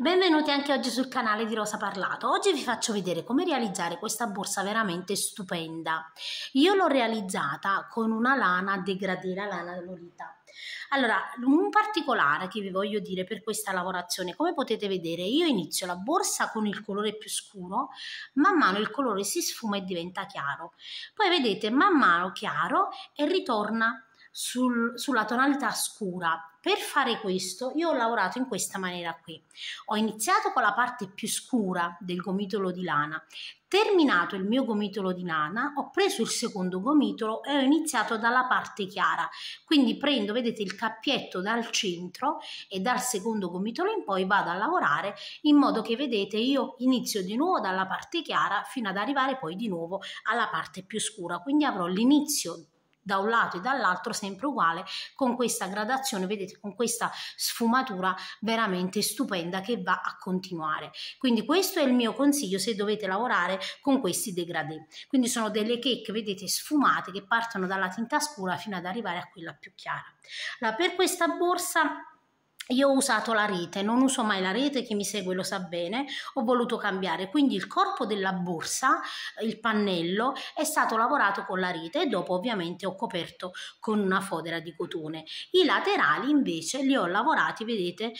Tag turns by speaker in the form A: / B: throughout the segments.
A: Benvenuti anche oggi sul canale di Rosa Parlato. Oggi vi faccio vedere come realizzare questa borsa veramente stupenda. Io l'ho realizzata con una lana degradé, la lana Lolita. Allora, un particolare che vi voglio dire per questa lavorazione, come potete vedere, io inizio la borsa con il colore più scuro, man mano il colore si sfuma e diventa chiaro. Poi vedete, man mano chiaro e ritorna sulla tonalità scura. Per fare questo io ho lavorato in questa maniera qui. Ho iniziato con la parte più scura del gomitolo di lana. Terminato il mio gomitolo di lana, ho preso il secondo gomitolo e ho iniziato dalla parte chiara. Quindi prendo, vedete, il cappietto dal centro e dal secondo gomitolo in poi vado a lavorare in modo che, vedete, io inizio di nuovo dalla parte chiara fino ad arrivare poi di nuovo alla parte più scura. Quindi avrò l'inizio da un lato e dall'altro sempre uguale, con questa gradazione, vedete, con questa sfumatura veramente stupenda che va a continuare. Quindi questo è il mio consiglio se dovete lavorare con questi degradé. Quindi sono delle cake, vedete, sfumate che partono dalla tinta scura fino ad arrivare a quella più chiara. Allora, per questa borsa io ho usato la rete, non uso mai la rete, chi mi segue lo sa bene, ho voluto cambiare, quindi il corpo della borsa, il pannello, è stato lavorato con la rete e dopo ovviamente ho coperto con una fodera di cotone. I laterali invece li ho lavorati, vedete,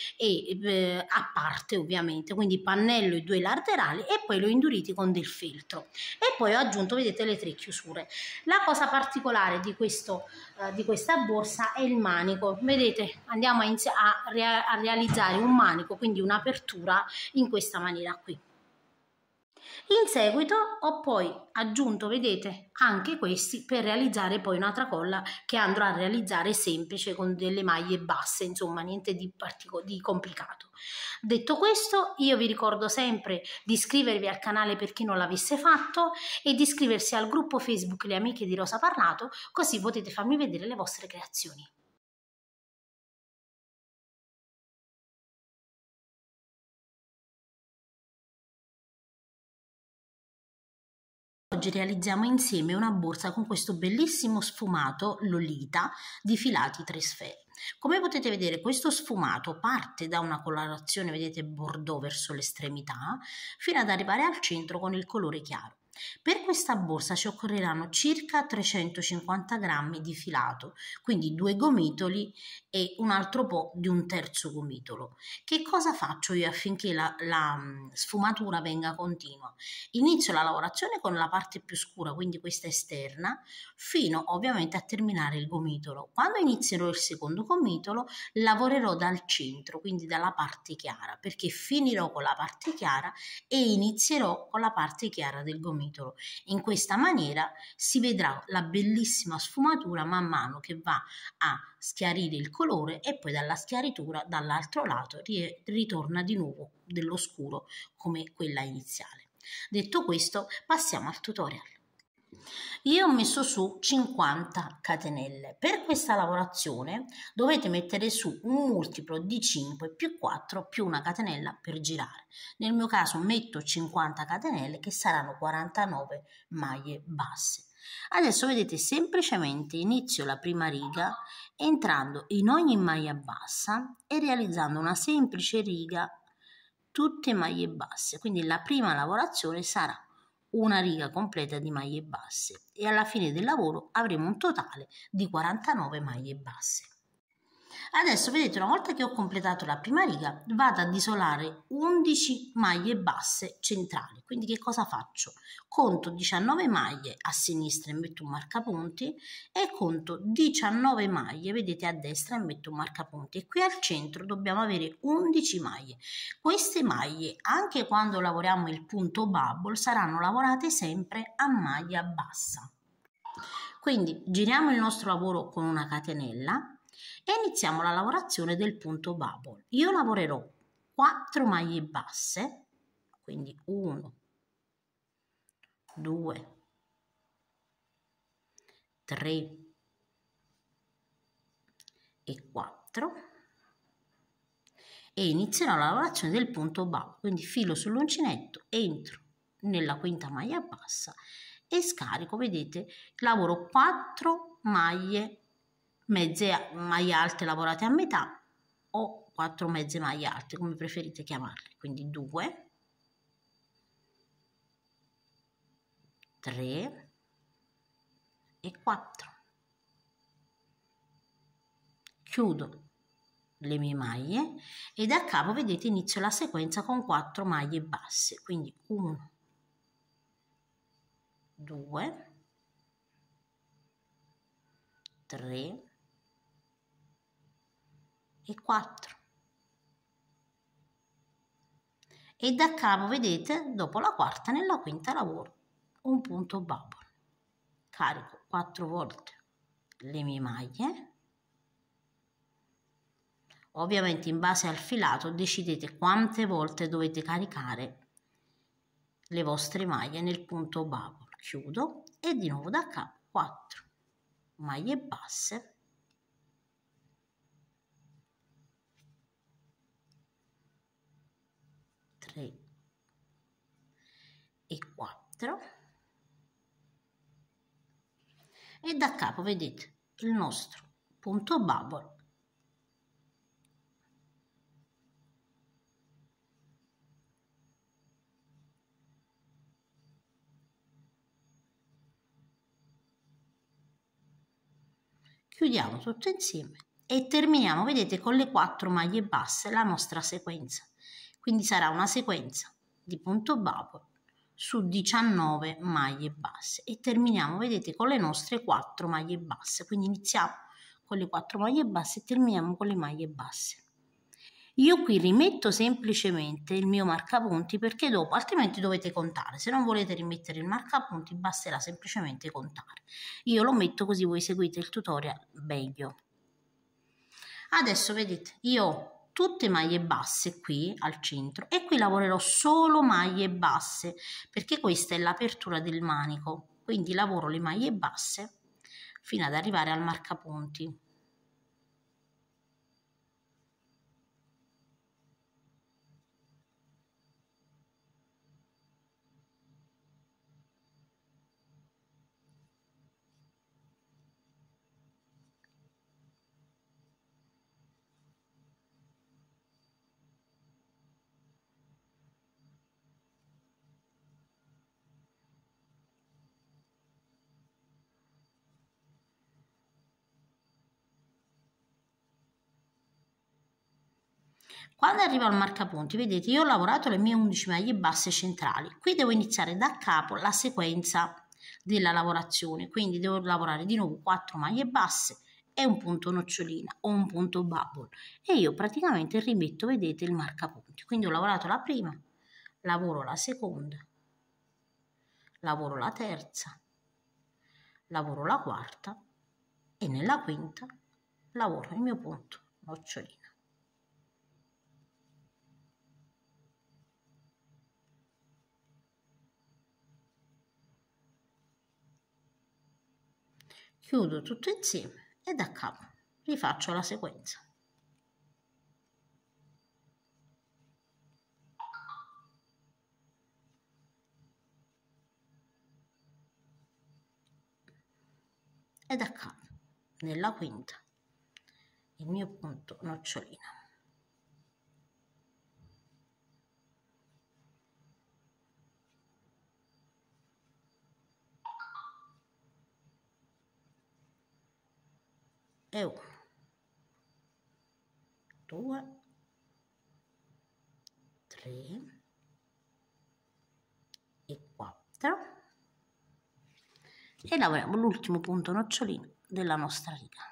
A: a parte ovviamente, quindi pannello e due laterali e poi li ho induriti con del feltro e poi ho aggiunto, vedete, le tre chiusure. La cosa particolare di questa borsa è il manico, vedete, andiamo a realizzare un manico, quindi un'apertura in questa maniera qui. In seguito ho poi aggiunto, vedete, anche questi per realizzare poi una tracolla che andrò a realizzare semplice con delle maglie basse, insomma niente di complicato. Detto questo, io vi ricordo sempre di iscrivervi al canale per chi non l'avesse fatto e di iscriversi al gruppo Facebook Le Amiche di Rosa Parlato, così potete farmi vedere le vostre creazioni. Oggi realizziamo insieme una borsa con questo bellissimo sfumato Lolita di filati 3 sfere. Come potete vedere, questo sfumato parte da una colorazione, vedete, bordeaux verso l'estremità fino ad arrivare al centro con il colore chiaro. Per questa borsa ci occorreranno circa 350 grammi di filato, quindi 2 gomitoli e un altro po' di un terzo gomitolo. Che cosa faccio io affinché la sfumatura venga continua? Inizio la lavorazione con la parte più scura, quindi questa esterna, fino ovviamente a terminare il gomitolo. Quando inizierò il secondo gomitolo lavorerò dal centro, quindi dalla parte chiara, perché finirò con la parte chiara e inizierò con la parte chiara del gomitolo. In questa maniera si vedrà la bellissima sfumatura man mano che va a schiarire il colore e poi dalla schiaritura dall'altro lato ritorna di nuovo dello scuro come quella iniziale. Detto questo, passiamo al tutorial. Io ho messo su 50 catenelle. Per questa lavorazione dovete mettere su un multiplo di 5 più 4 più una catenella per girare. Nel mio caso metto 50 catenelle che saranno 49 maglie basse. Adesso vedete, semplicemente inizio la prima riga entrando in ogni maglia bassa e realizzando una semplice riga tutte maglie basse. Quindi la prima lavorazione sarà una riga completa di maglie basse e alla fine del lavoro avremo un totale di 49 maglie basse. Adesso vedete, una volta che ho completato la prima riga vado ad isolare 11 maglie basse centrali. Quindi che cosa faccio? Conto 19 maglie a sinistra e metto un marcapunti e conto 19 maglie, vedete, a destra e metto un marcapunti, e qui al centro dobbiamo avere 11 maglie. Queste maglie, anche quando lavoriamo il punto bubble, saranno lavorate sempre a maglia bassa. Quindi giriamo il nostro lavoro con una catenella e iniziamo la lavorazione del punto bubble. Io lavorerò 4 maglie basse, quindi 1, 2, 3 e 4 e inizierò la lavorazione del punto bubble. Quindi filo sull'uncinetto, entro nella quinta maglia bassa e scarico, vedete, lavoro 4 maglie mezze maglie alte lavorate a metà o 4 mezze maglie alte, come preferite chiamarle. Quindi 2, 3 e 4. Chiudo le mie maglie e da capo, vedete, inizio la sequenza con 4 maglie basse. Quindi 1, 2, 3 e 4. E da capo, vedete, dopo la quarta, nella quinta lavoro un punto bubble. Carico 4 volte le mie maglie. Ovviamente in base al filato decidete quante volte dovete caricare le vostre maglie nel punto bubble. Chiudo e di nuovo da capo 4 maglie basse, 3 e 4 e da capo, vedete, il nostro punto bubble. Chiudiamo tutto insieme e terminiamo, vedete, con le 4 maglie basse la nostra sequenza. Quindi sarà una sequenza di punto bubble su 19 maglie basse e terminiamo, vedete, con le nostre 4 maglie basse. Quindi iniziamo con le 4 maglie basse e terminiamo con le maglie basse. Io qui rimetto semplicemente il mio marcapunti perché dopo, altrimenti dovete contare. Se non volete rimettere il marcapunti, basterà semplicemente contare. Io lo metto così voi seguite il tutorial meglio. Adesso vedete, io ho tutte maglie basse qui al centro e qui lavorerò solo maglie basse perché questa è l'apertura del manico. Quindi lavoro le maglie basse fino ad arrivare al marcapunti. Quando arrivo al marcapunti, vedete, io ho lavorato le mie 11 maglie basse centrali. Qui devo iniziare da capo la sequenza della lavorazione, quindi devo lavorare di nuovo 4 maglie basse e un punto nocciolina o un punto bubble e io praticamente rimetto, vedete, il marcapunti. Quindi ho lavorato la prima, lavoro la seconda, lavoro la terza, lavoro la quarta e nella quinta lavoro il mio punto nocciolina. Chiudo tutto insieme e da capo rifaccio la sequenza. E da capo nella quinta il mio punto nocciolina. E 1, 2, 3 e 4 e lavoriamo l'ultimo punto nocciolino della nostra riga.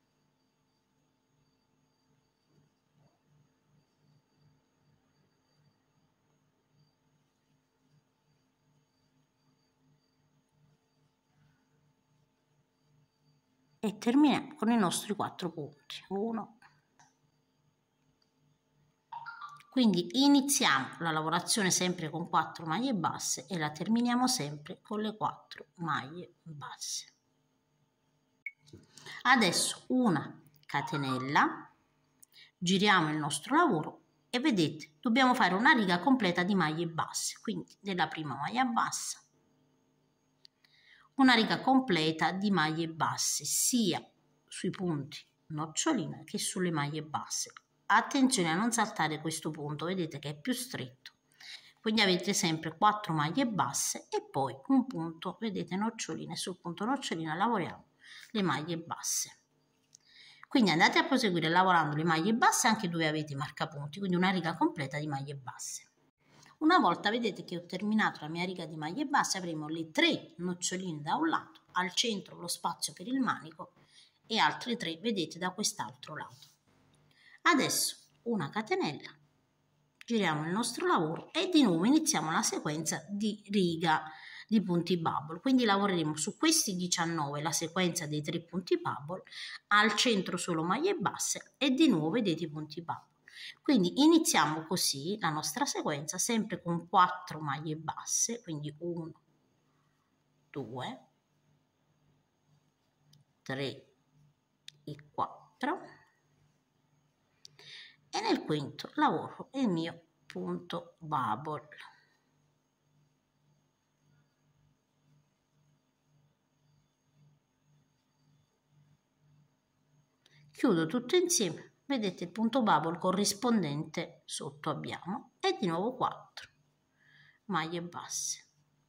A: E terminiamo con i nostri 4 punti. 1. Quindi iniziamo la lavorazione sempre con 4 maglie basse e la terminiamo sempre con le 4 maglie basse. Adesso una catenella, giriamo il nostro lavoro e vedete, dobbiamo fare una riga completa di maglie basse. Quindi nella prima maglia bassa, una riga completa di maglie basse sia sui punti nocciolina che sulle maglie basse. attenzione a non saltare questo punto, vedete che è più stretto, quindi avete sempre 4 maglie basse e poi un punto, vedete, noccioline. Sul punto nocciolina lavoriamo le maglie basse. Quindi andate a proseguire lavorando le maglie basse anche dove avete i marcapunti, quindi una riga completa di maglie basse. Una volta vedete che ho terminato la mia riga di maglie basse, avremo le 3 noccioline da un lato, al centro lo spazio per il manico e altre 3, vedete, da quest'altro lato. Adesso una catenella, giriamo il nostro lavoro e di nuovo iniziamo la sequenza di riga di punti bubble. Quindi lavoreremo su questi 19 la sequenza dei 3 punti bubble, al centro solo maglie basse e di nuovo vedete i punti bubble. Quindi iniziamo così la nostra sequenza sempre con 4 maglie basse, quindi 1, 2, 3 e 4, e nel quinto lavoro il mio punto bubble. Chiudo tutto insieme, vedete il punto bubble corrispondente sotto abbiamo e di nuovo 4 maglie basse.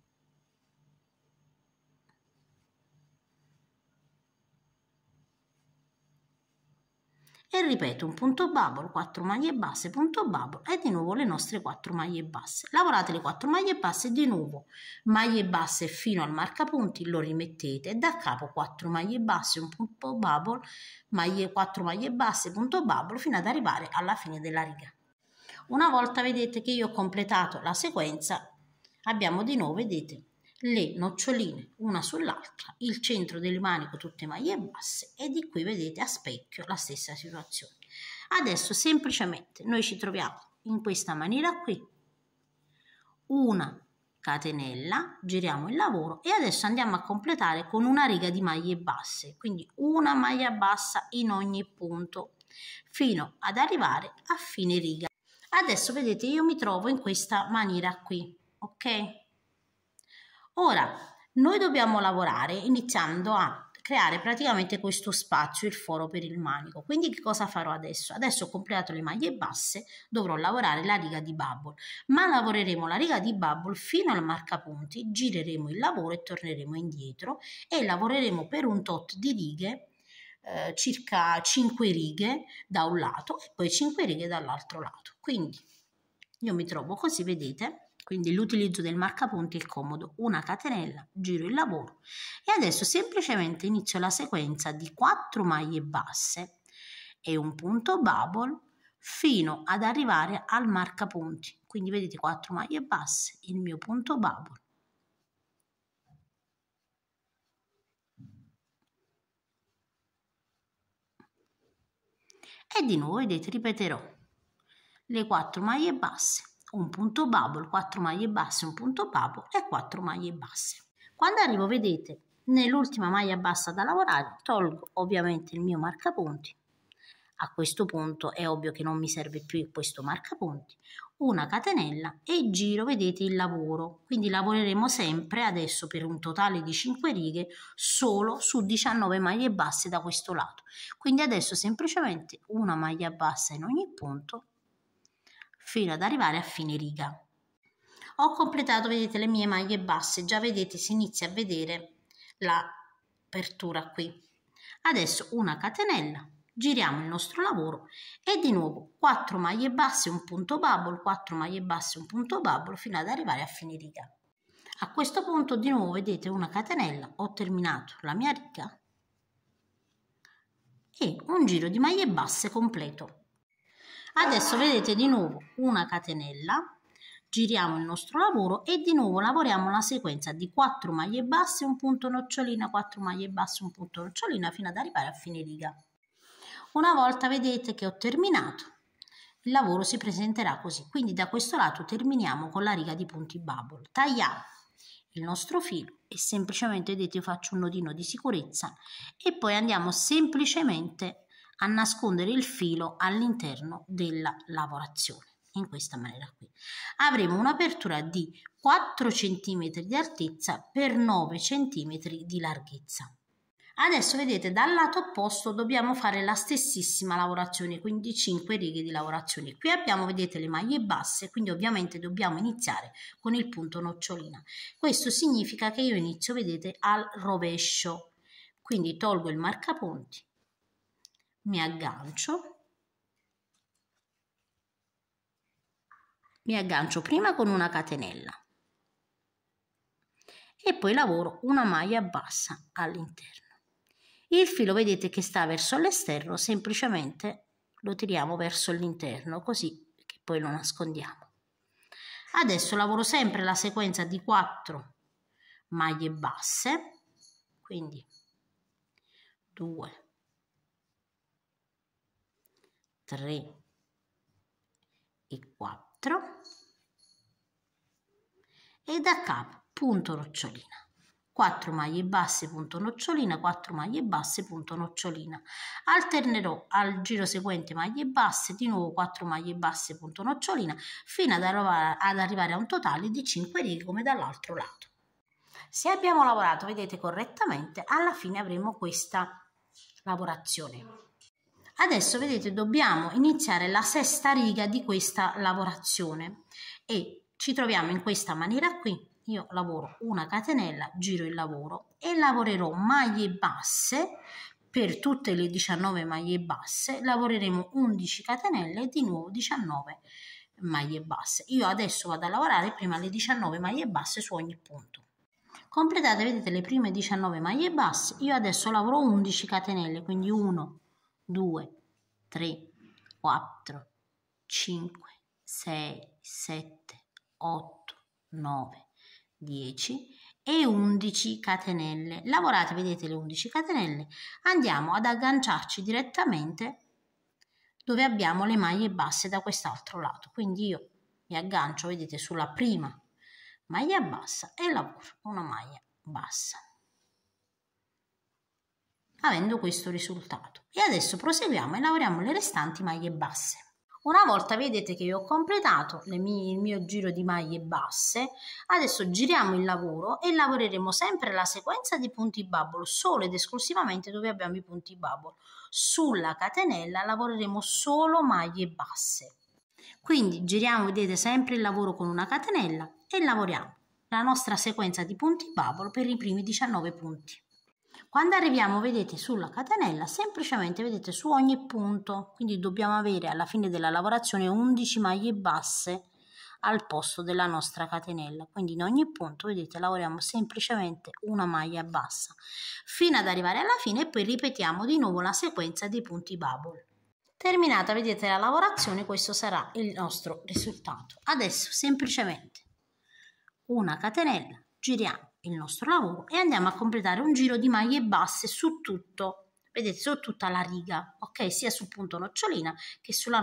A: E ripeto un punto bubble, 4 maglie basse, punto bubble e di nuovo le nostre 4 maglie basse. Lavorate le 4 maglie basse e di nuovo maglie basse fino al marcapunti, lo rimettete e da capo 4 maglie basse, un punto bubble, 4 maglie basse, punto bubble fino ad arrivare alla fine della riga. Una volta vedete che io ho completato la sequenza, abbiamo di nuovo, vedete, le noccioline una sull'altra, il centro del manico tutte maglie basse e di qui vedete a specchio la stessa situazione. Adesso semplicemente noi ci troviamo in questa maniera qui, una catenella, giriamo il lavoro e adesso andiamo a completare con una riga di maglie basse, quindi una maglia bassa in ogni punto fino ad arrivare a fine riga. Adesso vedete io mi trovo in questa maniera qui, ok? Ora, noi dobbiamo lavorare iniziando a creare praticamente questo spazio, il foro per il manico. Quindi che cosa farò adesso? Adesso ho completato le maglie basse, dovrò lavorare la riga di bubble, ma lavoreremo la riga di bubble fino al marcapunti, gireremo il lavoro e torneremo indietro e lavoreremo per un tot di righe, circa 5 righe da un lato e poi 5 righe dall'altro lato. Quindi io mi trovo così, vedete? Quindi l'utilizzo del marcapunti è comodo, una catenella, giro il lavoro e adesso semplicemente inizio la sequenza di 4 maglie basse e un punto bubble fino ad arrivare al marcapunti. Quindi vedete 4 maglie basse, il mio punto bubble. E di nuovo vedete ripeterò le 4 maglie basse, un punto bubble, 4 maglie basse, un punto bubble e 4 maglie basse. Quando arrivo, vedete, nell'ultima maglia bassa da lavorare, tolgo ovviamente il mio marcapunti. A questo punto è ovvio che non mi serve più questo marcapunti, una catenella e giro, vedete, il lavoro. Quindi lavoreremo sempre adesso per un totale di 5 righe solo su 19 maglie basse da questo lato. Quindi adesso semplicemente una maglia bassa in ogni punto fino ad arrivare a fine riga. Ho completato, vedete, le mie maglie basse, già vedete si inizia a vedere l'apertura qui. Adesso una catenella, giriamo il nostro lavoro e di nuovo 4 maglie basse, un punto bubble, 4 maglie basse, un punto bubble fino ad arrivare a fine riga. A questo punto di nuovo vedete una catenella, ho terminato la mia riga e un giro di maglie basse completo. Adesso vedete di nuovo una catenella, giriamo il nostro lavoro e di nuovo lavoriamo la sequenza di 4 maglie basse, un punto nocciolina, 4 maglie basse, un punto nocciolina fino ad arrivare a fine riga. Una volta vedete che ho terminato, il lavoro si presenterà così. Quindi da questo lato terminiamo con la riga di punti bubble. Tagliamo il nostro filo e semplicemente, vedete, io faccio un nodino di sicurezza e poi andiamo semplicemente a nascondere il filo all'interno della lavorazione. In questa maniera qui avremo un'apertura di 4 cm di altezza per 9 cm di larghezza. Adesso vedete dal lato opposto dobbiamo fare la stessissima lavorazione, quindi 5 righe di lavorazione. Qui abbiamo, vedete, le maglie basse, quindi ovviamente dobbiamo iniziare con il punto nocciolina. Questo significa che io inizio, vedete, al rovescio, quindi tolgo il marcapunti, mi aggancio prima con una catenella e poi lavoro una maglia bassa all'interno. Il filo vedete che sta verso l'esterno, semplicemente lo tiriamo verso l'interno, così che poi lo nascondiamo. Adesso lavoro sempre la sequenza di 4 maglie basse, quindi 2, 3 e 4, e da capo punto nocciolina. 4 maglie basse, punto nocciolina, 4 maglie basse, punto nocciolina. Alternerò al giro seguente maglie basse, di nuovo 4 maglie basse, punto nocciolina, fino ad arrivare a un totale di 5 righe come dall'altro lato. Se abbiamo lavorato, vedete, correttamente, alla fine avremo questa lavorazione. Adesso, vedete, dobbiamo iniziare la sesta riga di questa lavorazione e ci troviamo in questa maniera qui. Io lavoro una catenella, giro il lavoro e lavorerò maglie basse per tutte le 19 maglie basse, lavoreremo 11 catenelle e di nuovo 19 maglie basse. Io adesso vado a lavorare prima le 19 maglie basse su ogni punto. Completate, vedete, le prime 19 maglie basse, io adesso lavoro 11 catenelle, quindi 1, 2, 3, 4, 5, 6, 7, 8, 9, 10 e 11 catenelle. Lavorate, vedete, le 11 catenelle, andiamo ad agganciarci direttamente dove abbiamo le maglie basse da quest'altro lato, quindi io mi aggancio, vedete, sulla prima maglia bassa e lavoro una maglia bassa, avendo questo risultato. E adesso proseguiamo e lavoriamo le restanti maglie basse. Una volta vedete che io ho completato il mio giro di maglie basse, adesso giriamo il lavoro e lavoreremo sempre la sequenza di punti bubble solo ed esclusivamente dove abbiamo i punti bubble. Sulla catenella lavoreremo solo maglie basse. Quindi giriamo, vedete, sempre il lavoro con una catenella e lavoriamo la nostra sequenza di punti bubble per i primi 19 punti. Quando arriviamo, vedete, sulla catenella, semplicemente, vedete, su ogni punto, quindi dobbiamo avere alla fine della lavorazione 11 maglie basse al posto della nostra catenella, quindi in ogni punto, vedete, lavoriamo semplicemente una maglia bassa fino ad arrivare alla fine e poi ripetiamo di nuovo la sequenza dei punti bubble. Terminata, vedete, la lavorazione, questo sarà il nostro risultato. Adesso semplicemente una catenella, giriamo il nostro lavoro e andiamo a completare un giro di maglie basse su tutto, vedete, su tutta la riga, ok, sia sul punto nocciolina che sul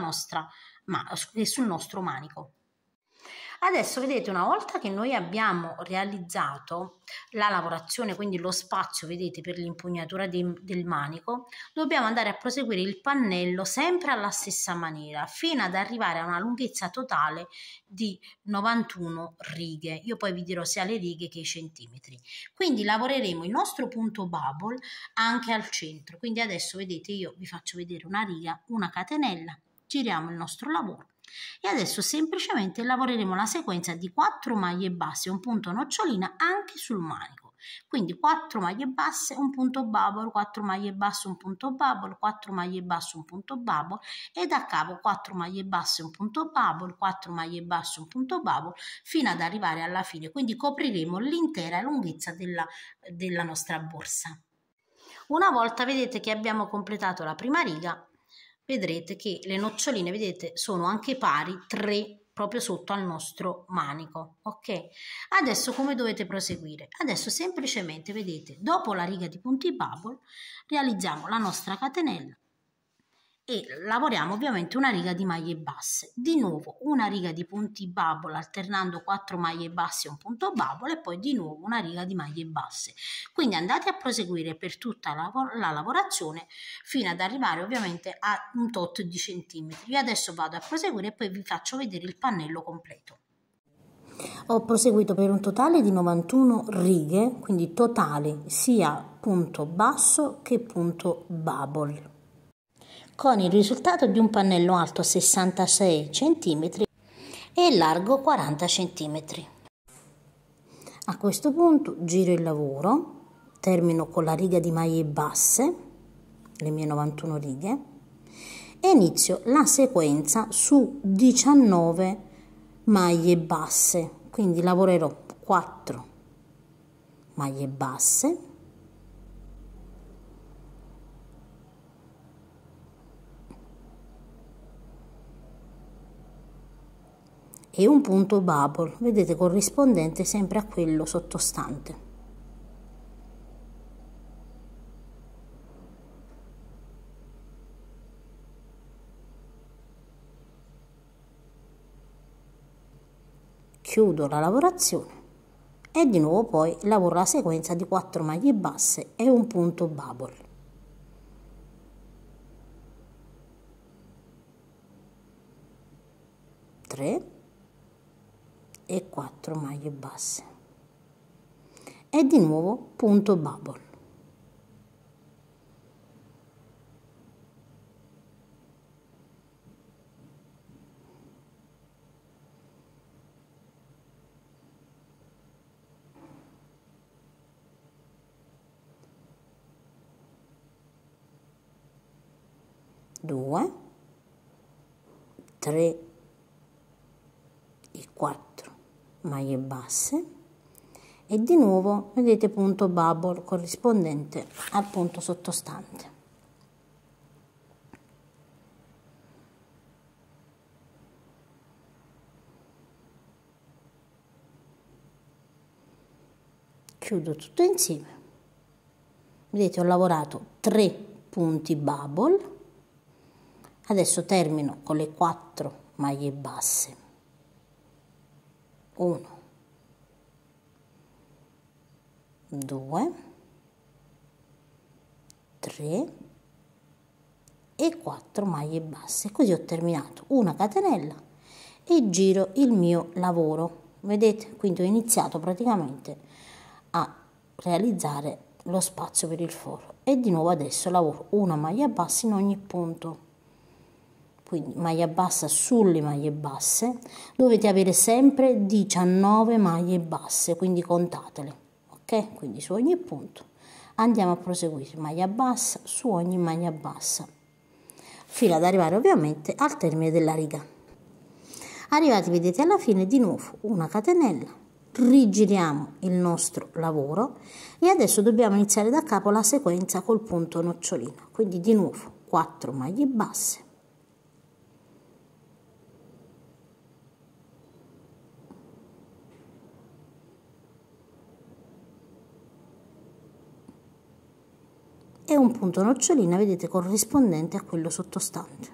A: nostro manico. Adesso, vedete, una volta che noi abbiamo realizzato la lavorazione, quindi lo spazio, vedete, per l'impugnatura del manico, dobbiamo andare a proseguire il pannello sempre alla stessa maniera fino ad arrivare a una lunghezza totale di 91 righe. Io poi vi dirò sia le righe che i centimetri. Quindi lavoreremo il nostro punto bubble anche al centro. Quindi adesso, vedete, io vi faccio vedere una riga, una catenella, giriamo il nostro lavoro. E adesso semplicemente lavoreremo la sequenza di 4 maglie basse, un punto nocciolina anche sul manico. Quindi 4 maglie basse, un punto bubble, 4 maglie basse, un punto bubble, 4 maglie basse, un punto bubble e da capo 4 maglie basse, un punto bubble, 4 maglie basse, un punto bubble fino ad arrivare alla fine. Quindi copriremo l'intera lunghezza della nostra borsa. Una volta, vedete, che abbiamo completato la prima riga, vedrete che le noccioline, vedete, sono anche pari, 3 proprio sotto al nostro manico, ok? Adesso come dovete proseguire? Adesso semplicemente, vedete, dopo la riga di punti bubble realizziamo la nostra catenella e lavoriamo ovviamente una riga di maglie basse, di nuovo una riga di punti bubble alternando 4 maglie basse e un punto bubble e poi di nuovo una riga di maglie basse. Quindi andate a proseguire per tutta la lavorazione fino ad arrivare ovviamente a un tot di centimetri. Io adesso vado a proseguire e poi vi faccio vedere il pannello completo. Ho proseguito per un totale di 91 righe, quindi totale sia punto basso che punto bubble, con il risultato di un pannello alto 66 cm e largo 40 cm. A questo punto giro il lavoro, termino con la riga di maglie basse, le mie 91 righe, e inizio la sequenza su 19 maglie basse, quindi lavorerò 4 maglie basse, e un punto bubble, vedete, corrispondente sempre a quello sottostante. Chiudo la lavorazione e di nuovo poi lavoro la sequenza di 4 maglie basse e un punto bubble. E 4 maglie basse e di nuovo punto bubble. Due, 3 e 4 maglie basse e di nuovo vedete punto bubble corrispondente al punto sottostante. Chiudo tutto insieme. Vedete, ho lavorato 3 punti bubble. Adesso termino con le 4 maglie basse. 1, 2, 3 e 4 maglie basse. Così ho terminato una catenella e giro il mio lavoro. Vedete? Quindi ho iniziato praticamente a realizzare lo spazio per il foro e di nuovo adesso lavoro una maglia bassa in ogni punto. Quindi maglia bassa sulle maglie basse, dovete avere sempre 19 maglie basse, quindi contatele, ok? Quindi su ogni punto andiamo a proseguire, maglia bassa su ogni maglia bassa, fino ad arrivare ovviamente al termine della riga. Arrivati, vedete, alla fine, di nuovo una catenella, rigiriamo il nostro lavoro e adesso dobbiamo iniziare da capo la sequenza col punto nocciolino, quindi di nuovo 4 maglie basse, e un punto nocciolina, vedete, corrispondente a quello sottostante.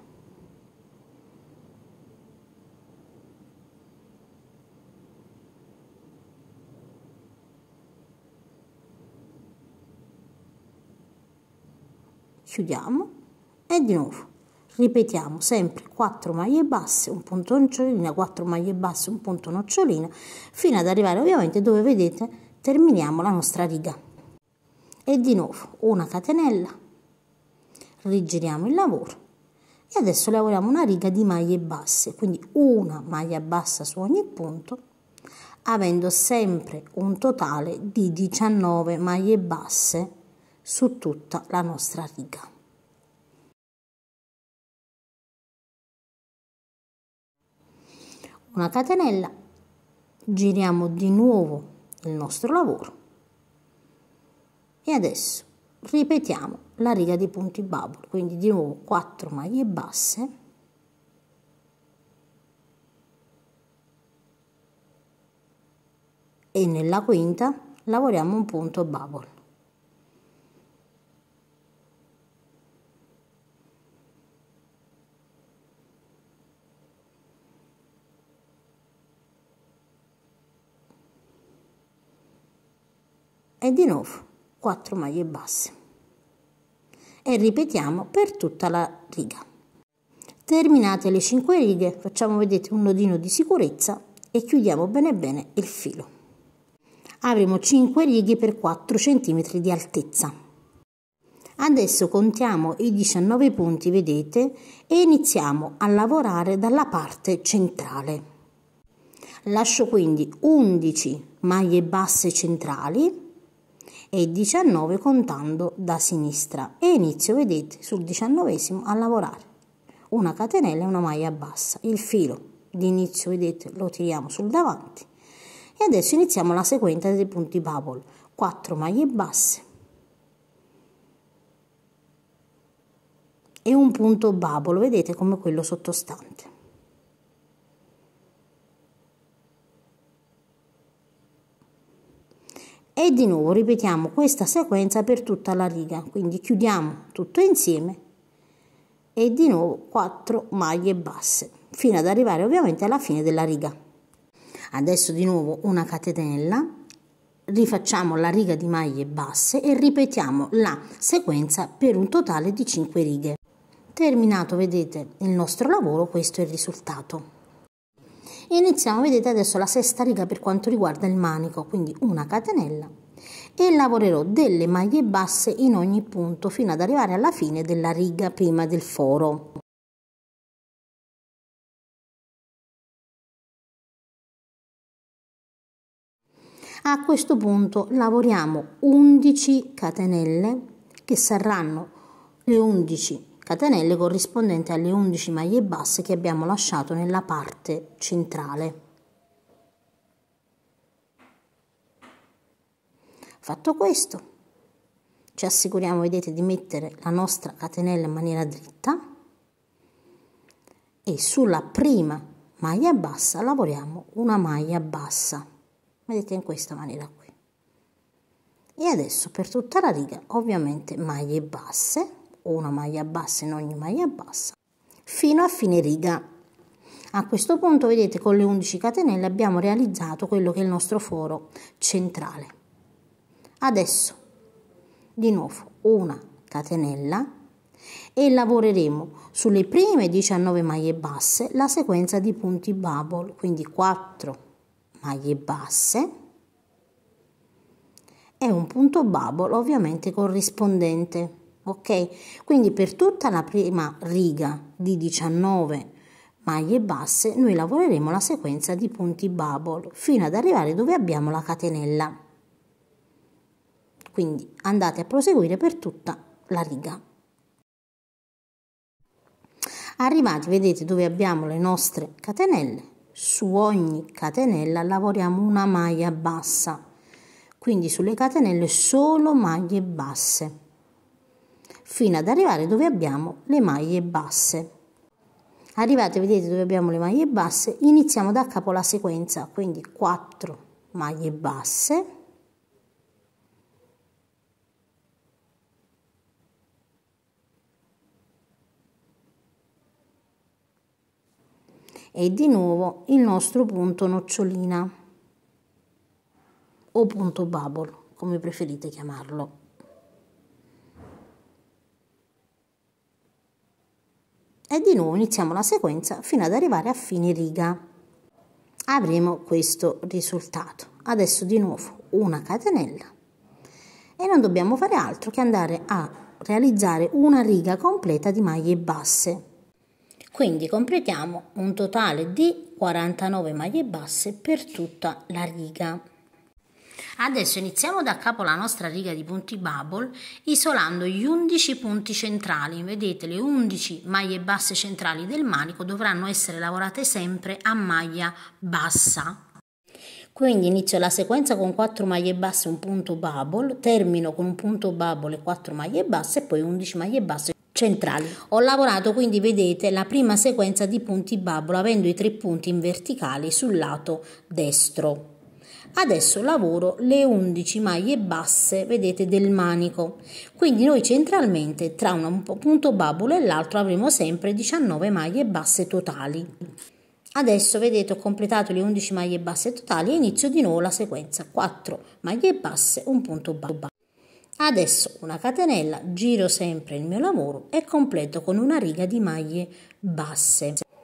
A: Chiudiamo e di nuovo ripetiamo sempre 4 maglie basse, un punto nocciolina, 4 maglie basse, un punto nocciolina, fino ad arrivare ovviamente dove, vedete, terminiamo la nostra riga. E di nuovo una catenella, rigiriamo il lavoro e adesso lavoriamo una riga di maglie basse, quindi una maglia bassa su ogni punto, avendo sempre un totale di 19 maglie basse su tutta la nostra riga. Una catenella, giriamo di nuovo il nostro lavoro e adesso ripetiamo la riga di punti bubble, quindi di nuovo 4 maglie basse e nella quinta lavoriamo un punto bubble. E di nuovo 4 maglie basse e ripetiamo per tutta la riga. Terminate le 5 righe, facciamo, vedete, un nodino di sicurezza e chiudiamo bene bene il filo. Avremo 5 righe per 4 cm di altezza. Adesso contiamo i 19 punti, vedete, e iniziamo a lavorare dalla parte centrale. Lascio quindi 11 maglie basse centrali e 19 contando da sinistra e inizio, vedete, sul 19esimo a lavorare una catenella e una maglia bassa. Il filo di inizio, vedete, lo tiriamo sul davanti e adesso iniziamo la sequenza dei punti bubble. 4 maglie basse e un punto bubble, vedete, come quello sottostante. E di nuovo ripetiamo questa sequenza per tutta la riga, quindi chiudiamo tutto insieme e di nuovo 4 maglie basse fino ad arrivare ovviamente alla fine della riga. Adesso di nuovo una catenella, rifacciamo la riga di maglie basse e ripetiamo la sequenza per un totale di 5 righe. Terminato, vedete, il nostro lavoro, questo è il risultato. Iniziamo, vedete, adesso la sesta riga per quanto riguarda il manico, quindi una catenella e lavorerò delle maglie basse in ogni punto fino ad arrivare alla fine della riga prima del foro. A questo punto lavoriamo 11 catenelle che saranno le 11 catenelle corrispondenti alle 11 maglie basse che abbiamo lasciato nella parte centrale. Fatto questo, ci assicuriamo, vedete, di mettere la nostra catenella in maniera dritta e sulla prima maglia bassa lavoriamo una maglia bassa, vedete, in questa maniera qui. E adesso per tutta la riga ovviamente maglie basse, una maglia bassa in ogni maglia bassa fino a fine riga. A questo punto, vedete, con le 11 catenelle abbiamo realizzato quello che è il nostro foro centrale. Adesso di nuovo una catenella e lavoreremo sulle prime 19 maglie basse la sequenza di punti bubble, quindi 4 maglie basse e un punto bubble ovviamente corrispondente. Ok, quindi per tutta la prima riga di 19 maglie basse noi lavoreremo la sequenza di punti bubble fino ad arrivare dove abbiamo la catenella. Quindi andate a proseguire per tutta la riga. Arrivati, vedete, dove abbiamo le nostre catenelle, su ogni catenella lavoriamo una maglia bassa, quindi sulle catenelle solo maglie basse fino ad arrivare dove abbiamo le maglie basse. Arrivate, vedete, dove abbiamo le maglie basse, iniziamo da capo la sequenza, quindi 4 maglie basse e di nuovo il nostro punto nocciolina o punto bubble, come preferite chiamarlo. E di nuovo iniziamo la sequenza fino ad arrivare a fine riga. Avremo questo risultato. Adesso di nuovo una catenella e non dobbiamo fare altro che andare a realizzare una riga completa di maglie basse. Quindi completiamo un totale di 49 maglie basse per tutta la riga. Adesso iniziamo da capo la nostra riga di punti bubble isolando gli 11 punti centrali. Vedete, le 11 maglie basse centrali del manico dovranno essere lavorate sempre a maglia bassa. Quindi inizio la sequenza con 4 maglie basse e un punto bubble, termino con un punto bubble e 4 maglie basse e poi 11 maglie basse centrali. Ho lavorato quindi, vedete, la prima sequenza di punti bubble avendo i 3 punti in verticale sul lato destro. Adesso lavoro le 11 maglie basse, vedete, del manico. Quindi noi centralmente tra un punto bubble e l'altro avremo sempre 19 maglie basse totali. Adesso, vedete, ho completato le 11 maglie basse totali e inizio di nuovo la sequenza. 4 maglie basse, un punto bubble. Adesso una catenella, giro sempre il mio lavoro e completo con una riga di maglie basse.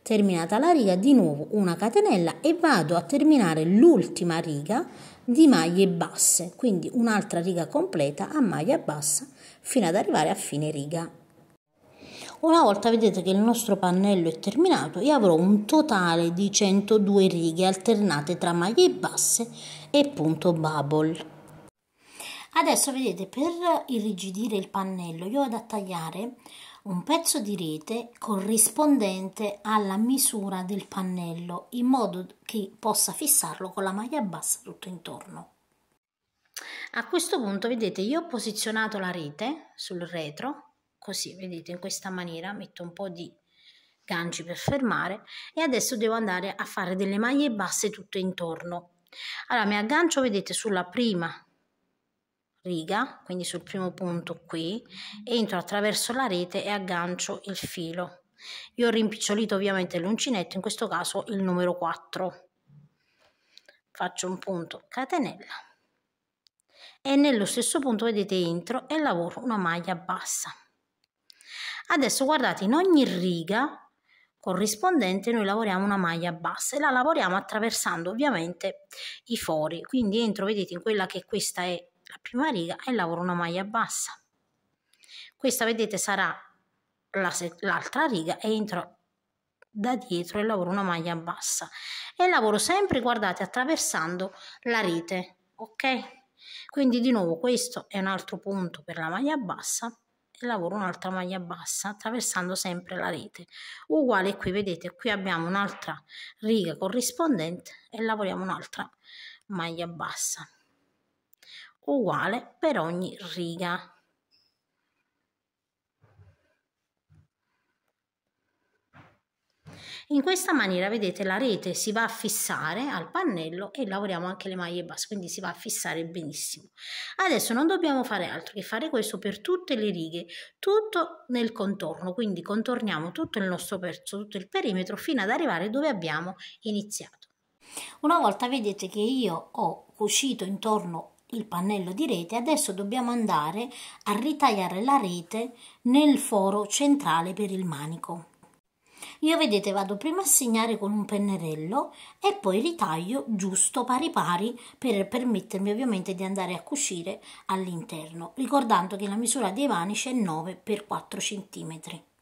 A: Terminata la riga, di nuovo una catenella e vado a terminare l'ultima riga di maglie basse, quindi un'altra riga completa a maglia bassa fino ad arrivare a fine riga. Una volta vedete che il nostro pannello è terminato, io avrò un totale di 102 righe alternate tra maglie basse e punto bubble. Adesso vedete, per irrigidire il pannello io vado a tagliare un pezzo di rete corrispondente alla misura del pannello, in modo che possa fissarlo con la maglia bassa tutto intorno. A questo punto vedete, io ho posizionato la rete sul retro, così vedete, in questa maniera, metto un po' di ganci per fermare e adesso devo andare a fare delle maglie basse tutto intorno. Allora mi aggancio, vedete, sulla prima riga, quindi sul primo punto qui, entro attraverso la rete e aggancio il filo. Io ho rimpicciolito ovviamente l'uncinetto, in questo caso il numero 4. Faccio un punto catenella e nello stesso punto vedete entro e lavoro una maglia bassa. Adesso guardate, in ogni riga corrispondente noi lavoriamo una maglia bassa e la lavoriamo attraversando ovviamente i fori, quindi entro, vedete, in quella che questa è la prima riga e lavoro una maglia bassa. Questa, vedete, sarà l'altra riga e entro da dietro e lavoro una maglia bassa e lavoro sempre, guardate, attraversando la rete, ok? Quindi di nuovo questo è un altro punto per la maglia bassa e lavoro un'altra maglia bassa attraversando sempre la rete. Uguale qui, vedete, qui abbiamo un'altra riga corrispondente e lavoriamo un'altra maglia bassa. Uguale per ogni riga. In questa maniera, vedete, la rete si va a fissare al pannello e lavoriamo anche le maglie basse, quindi si va a fissare benissimo. Adesso non dobbiamo fare altro che fare questo per tutte le righe, tutto nel contorno, quindi contorniamo tutto il nostro pezzo, tutto il perimetro fino ad arrivare dove abbiamo iniziato. Una volta vedete che io ho cucito intorno il pannello di rete, adesso dobbiamo andare a ritagliare la rete nel foro centrale per il manico. Io, vedete, vado prima a segnare con un pennarello e poi ritaglio giusto pari pari per permettermi ovviamente di andare a cucire all'interno, ricordando che la misura dei manici è 9 x 4 cm.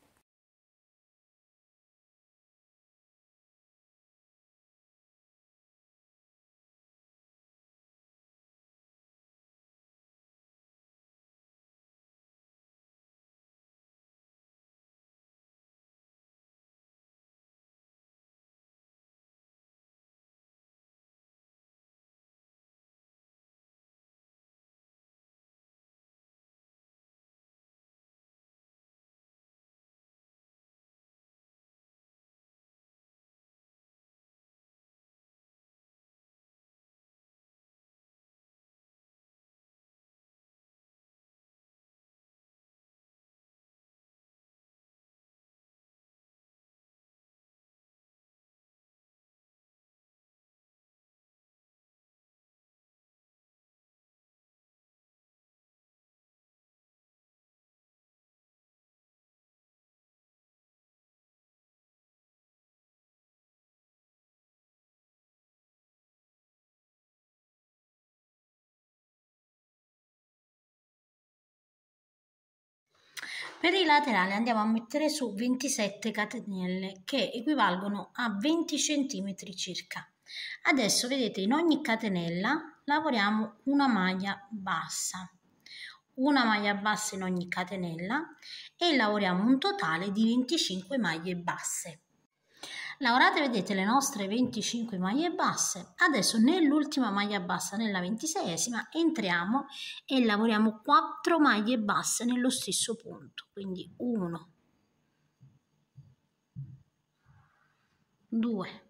A: Per i laterali andiamo a mettere su 27 catenelle che equivalgono a 20 cm circa. Adesso vedete, in ogni catenella lavoriamo una maglia bassa in ogni catenella e lavoriamo un totale di 25 maglie basse. Lavorate, vedete, le nostre 25 maglie basse. Adesso nell'ultima maglia bassa, nella 26esima, entriamo e lavoriamo 4 maglie basse nello stesso punto. Quindi 1, 2,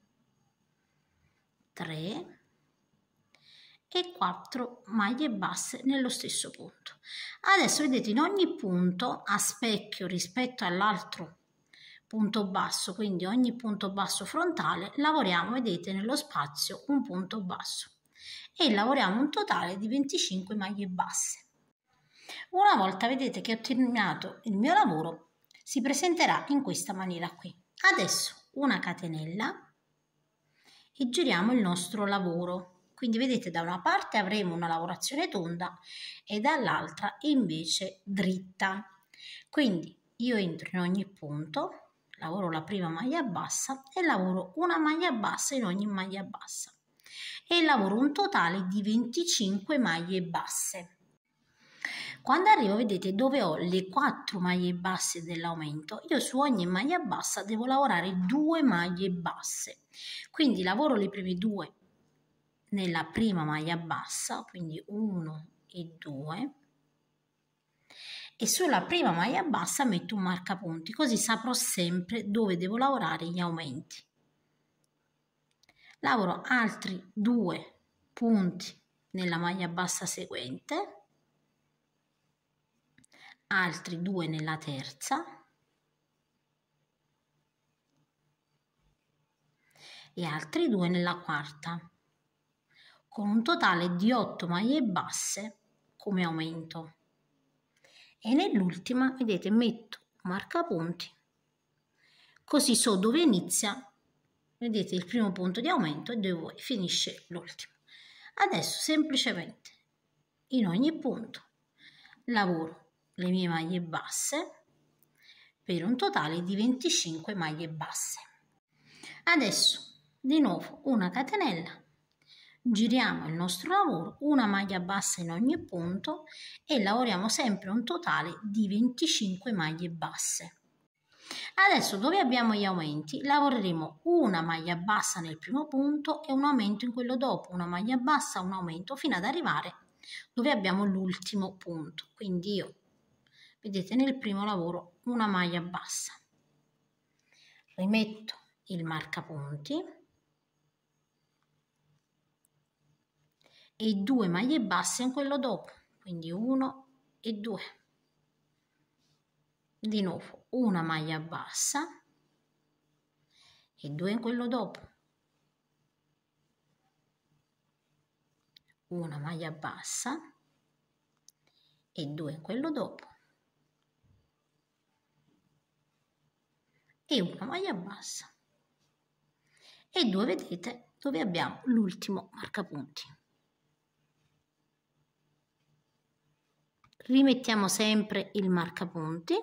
A: 3 e 4 maglie basse nello stesso punto. Adesso vedete, in ogni punto a specchio rispetto all'altro punto basso, quindi ogni punto basso frontale lavoriamo, vedete, nello spazio un punto basso e lavoriamo un totale di 25 maglie basse. Una volta, vedete, che ho terminato il mio lavoro, si presenterà in questa maniera qui. Adesso una catenella e giriamo il nostro lavoro. Quindi vedete, da una parte avremo una lavorazione tonda e dall'altra invece dritta. Quindi io entro in ogni punto, lavoro la prima maglia bassa e lavoro una maglia bassa in ogni maglia bassa e lavoro un totale di 25 maglie basse. Quando arrivo, vedete, dove ho le 4 maglie basse dell'aumento, io su ogni maglia bassa devo lavorare 2 maglie basse. Quindi lavoro le prime 2 nella prima maglia bassa, quindi 1 e 2, e sulla prima maglia bassa metto un marcapunti, così saprò sempre dove devo lavorare gli aumenti. Lavoro altri 2 punti nella maglia bassa seguente, altri 2 nella terza e altri 2 nella quarta, con un totale di 8 maglie basse come aumento. E nell'ultima, vedete, metto un marcapunti, così so dove inizia, vedete, il primo punto di aumento e dove finisce l'ultimo. Adesso semplicemente in ogni punto lavoro le mie maglie basse per un totale di 25 maglie basse. Adesso di nuovo una catenella, giriamo il nostro lavoro, una maglia bassa in ogni punto e lavoriamo sempre un totale di 25 maglie basse. Adesso dove abbiamo gli aumenti lavoreremo una maglia bassa nel primo punto e un aumento in quello dopo, una maglia bassa, un aumento fino ad arrivare dove abbiamo l'ultimo punto. Quindi io, vedete, nel primo lavoro una maglia bassa, rimetto il marcapunti e 2 maglie basse in quello dopo, quindi 1 e 2. Di nuovo una maglia bassa e 2 in quello dopo, una maglia bassa e 2 in quello dopo e una maglia bassa e 2, vedete, dove abbiamo l'ultimo marcapunti. Rimettiamo sempre il marcapunti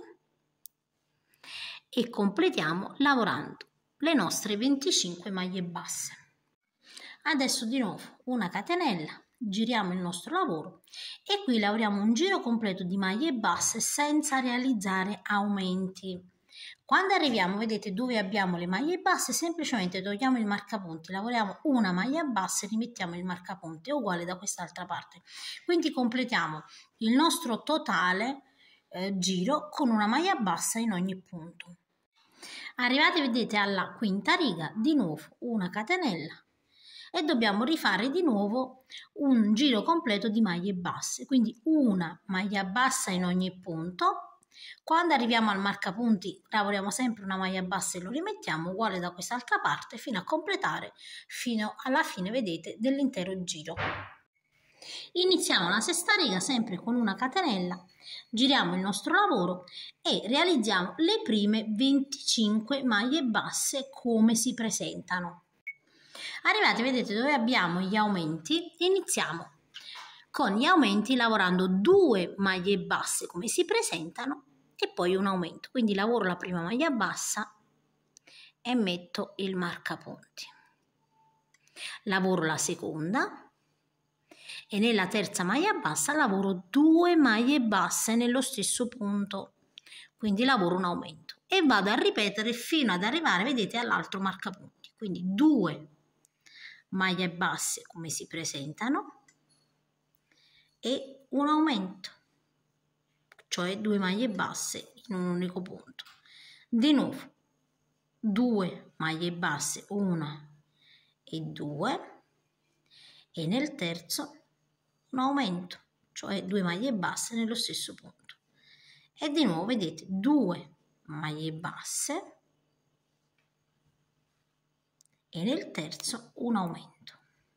A: e completiamo lavorando le nostre 25 maglie basse. Adesso di nuovo una catenella, giriamo il nostro lavoro e qui lavoriamo un giro completo di maglie basse senza realizzare aumenti. Quando arriviamo, vedete, dove abbiamo le maglie basse, semplicemente togliamo il marcapunti, lavoriamo una maglia bassa e rimettiamo il marcapunti, è uguale da quest'altra parte. Quindi completiamo il nostro totale giro con una maglia bassa in ogni punto. Arrivate, vedete, alla quinta riga, di nuovo una catenella e dobbiamo rifare di nuovo un giro completo di maglie basse, quindi una maglia bassa in ogni punto. Quando arriviamo al marcapunti lavoriamo sempre una maglia bassa e lo rimettiamo uguale da quest'altra parte fino a completare fino alla fine, vedete, dell'intero giro. Iniziamo la sesta riga sempre con una catenella, giriamo il nostro lavoro e realizziamo le prime 25 maglie basse come si presentano. Arrivati, vedete, dove abbiamo gli aumenti, iniziamo con gli aumenti lavorando 2 maglie basse come si presentano e poi un aumento. Quindi lavoro la prima maglia bassa e metto il marcapunti. Lavoro la seconda e nella terza maglia bassa lavoro 2 maglie basse nello stesso punto. Quindi lavoro un aumento e vado a ripetere fino ad arrivare, vedete, all'altro marcapunti. Quindi 2 maglie basse come si presentano e un aumento, cioè 2 maglie basse in un unico punto. Di nuovo 2 maglie basse, 1 e 2 e nel terzo un aumento, cioè 2 maglie basse nello stesso punto. E di nuovo, vedete, 2 maglie basse e nel terzo un aumento.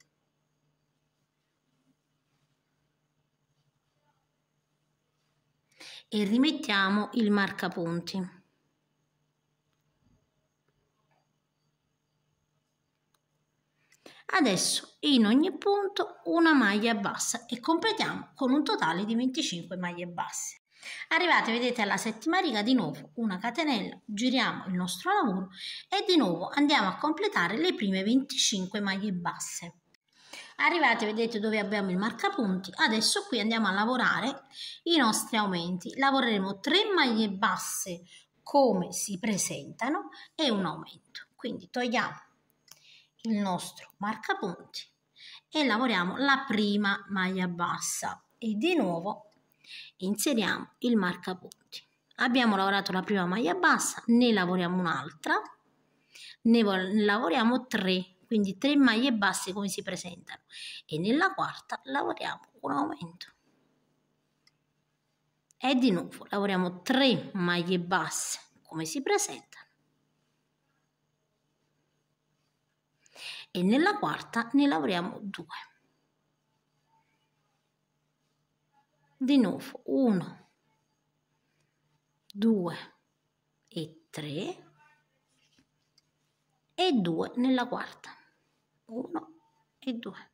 A: E rimettiamo il marcapunti. Adesso in ogni punto una maglia bassa e completiamo con un totale di 25 maglie basse. Arrivate, vedete, alla settima riga, di nuovo una catenella, giriamo il nostro lavoro e di nuovo andiamo a completare le prime 25 maglie basse. Arrivate, vedete, dove abbiamo il marcapunti. Adesso qui andiamo a lavorare i nostri aumenti. Lavoreremo 3 maglie basse come si presentano e un aumento. Quindi togliamo il nostro marcapunti e lavoriamo la prima maglia bassa e di nuovo inseriamo il marcapunti. Abbiamo lavorato la prima maglia bassa, ne lavoriamo un'altra, ne lavoriamo 3, quindi 3 maglie basse come si presentano, e nella quarta lavoriamo un aumento e di nuovo lavoriamo 3 maglie basse come si presentano e nella quarta ne lavoriamo 2. Di nuovo 1, 2 e 3 e 2 nella quarta, 1 e 2.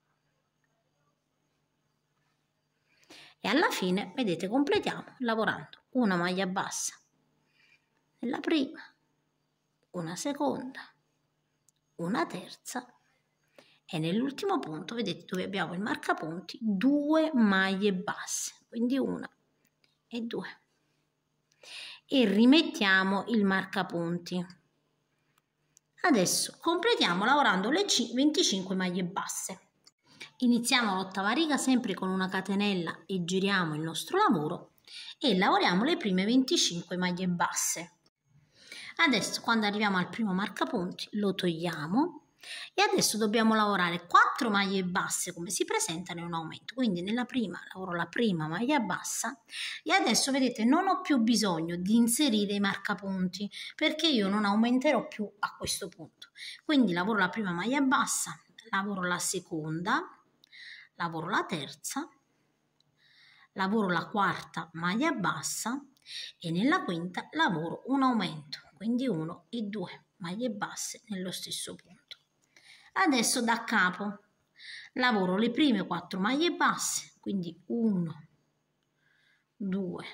A: E alla fine, vedete, completiamo lavorando una maglia bassa nella prima, una seconda, una terza e nell'ultimo punto, vedete, dove abbiamo il marcapunti, 2 maglie basse, quindi 1 e 2. E rimettiamo il marcapunti. Adesso completiamo lavorando le 25 maglie basse. Iniziamo l'ottava riga sempre con una catenella e giriamo il nostro lavoro e lavoriamo le prime 25 maglie basse. Adesso quando arriviamo al primo marcapunti lo togliamo e adesso dobbiamo lavorare 4 maglie basse come si presentano in un aumento. Quindi nella prima lavoro la prima maglia bassa e adesso vedete non ho più bisogno di inserire i marcapunti perché io non aumenterò più a questo punto. Quindi lavoro la prima maglia bassa, lavoro la seconda, lavoro la terza, lavoro la quarta maglia bassa e nella quinta lavoro un aumento, quindi 1 e 2 maglie basse nello stesso punto. Adesso da capo lavoro le prime 4 maglie basse, quindi 1, 2,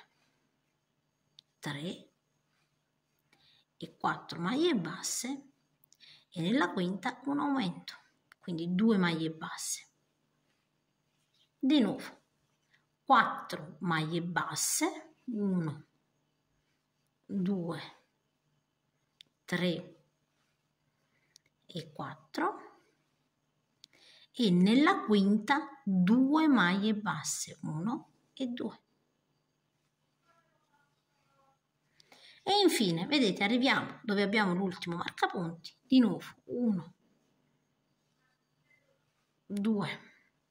A: 3 e 4 maglie basse e nella quinta un aumento, quindi 2 maglie basse. Di nuovo 4 maglie basse, 1, 2, 3 e 4 e nella quinta 2 maglie basse, 1 e 2. E infine, vedete, arriviamo dove abbiamo l'ultimo marcapunti, di nuovo 1, 2,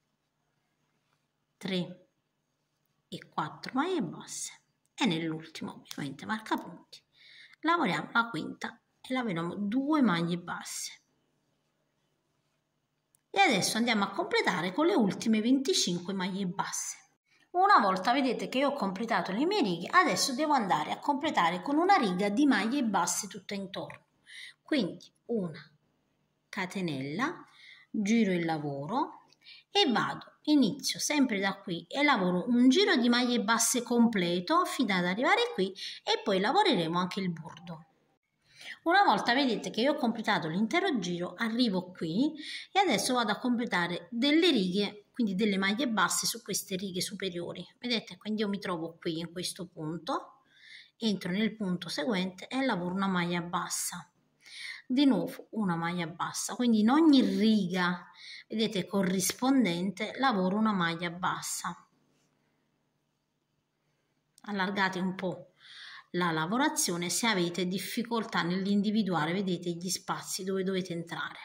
A: 3 e 4 maglie basse e nell'ultimo ovviamente marcapunti lavoriamo la quinta e lavoriamo 2 maglie basse. E adesso andiamo a completare con le ultime 25 maglie basse. Una volta vedete che io ho completato le mie righe, adesso devo andare a completare con una riga di maglie basse tutta intorno. Quindi una catenella, giro il lavoro e vado, inizio sempre da qui e lavoro un giro di maglie basse completo fino ad arrivare qui e poi lavoreremo anche il bordo. Una volta vedete che io ho completato l'intero giro, arrivo qui e adesso vado a completare delle righe, quindi delle maglie basse su queste righe superiori. Vedete? Quindi io mi trovo qui in questo punto, entro nel punto seguente e lavoro una maglia bassa. Di nuovo una maglia bassa, quindi in ogni riga, vedete, corrispondente lavoro una maglia bassa. Allargate un po' la lavorazione se avete difficoltà nell'individuare, vedete, gli spazi dove dovete entrare.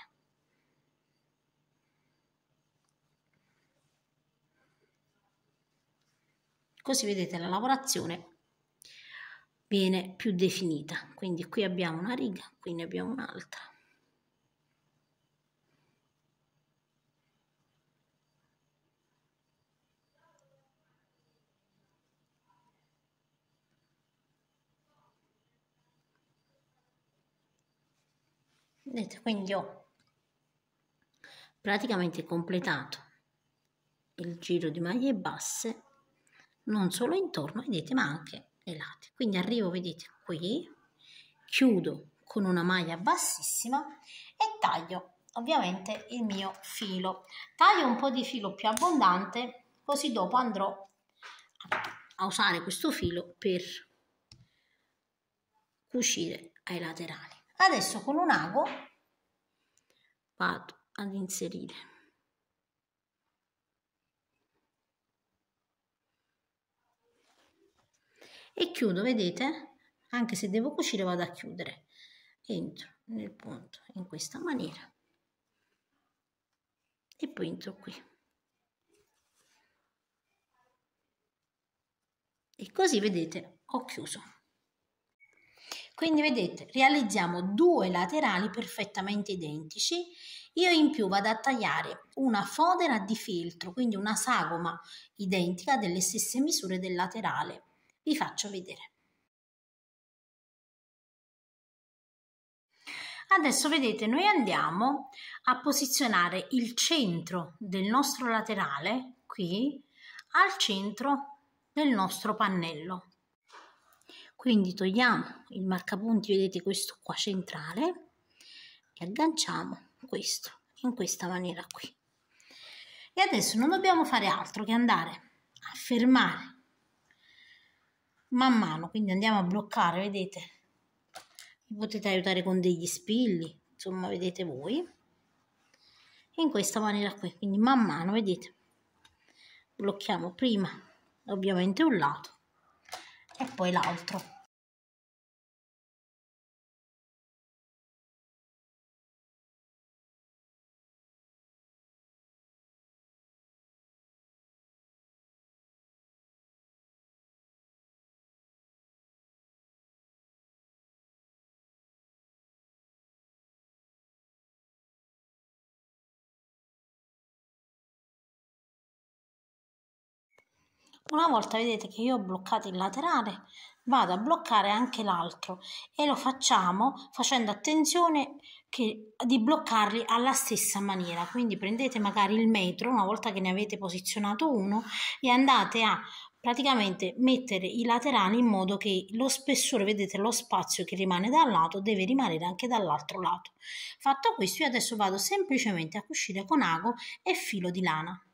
A: Così vedete la lavorazione viene più definita. Quindi qui abbiamo una riga, qui ne abbiamo un'altra. Vedete, quindi ho praticamente completato il giro di maglie basse, non solo intorno, vedete, ma anche ai lati. Quindi arrivo, vedete, qui, chiudo con una maglia bassissima e taglio ovviamente il mio filo. Taglio un po' di filo più abbondante, così dopo andrò a usare questo filo per cucire ai laterali. Adesso con un ago vado ad inserire e chiudo, vedete, anche se devo cucire vado a chiudere, entro nel punto in questa maniera e poi entro qui e così, vedete, ho chiuso. Quindi vedete, realizziamo due laterali perfettamente identici. Io in più vado a tagliare una fodera di feltro, quindi una sagoma identica delle stesse misure del laterale. Vi faccio vedere. Adesso vedete, noi andiamo a posizionare il centro del nostro laterale qui al centro del nostro pannello. Quindi togliamo il marcapunti, vedete, questo qua centrale, e agganciamo questo in questa maniera qui. E adesso non dobbiamo fare altro che andare a fermare man mano, quindi andiamo a bloccare, vedete, vi potete aiutare con degli spilli, insomma vedete voi, in questa maniera qui, quindi man mano, vedete, blocchiamo prima ovviamente un lato e poi l'altro. Una volta vedete che io ho bloccato il laterale, vado a bloccare anche l'altro e lo facciamo facendo attenzione di bloccarli alla stessa maniera. Quindi prendete magari il metro, una volta che ne avete posizionato uno, e andate a praticamente mettere i laterali in modo che lo spessore, vedete, lo spazio che rimane da un lato deve rimanere anche dall'altro lato. Fatto questo, io adesso vado semplicemente a cucire con ago e filo di lana.